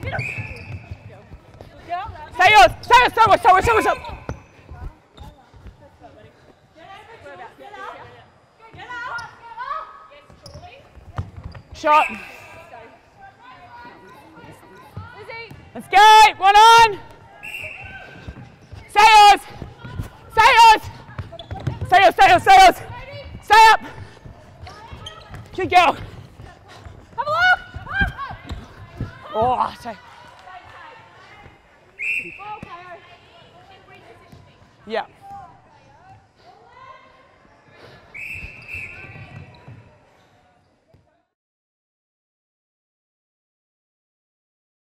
Stay yours. Stay yours. Shot. Let's go. One on. Stay yours. Stay yours. Stay yours. Stay yours. Stay yours. Stay up. Good girl. Have a look. Oh, stay. Yeah.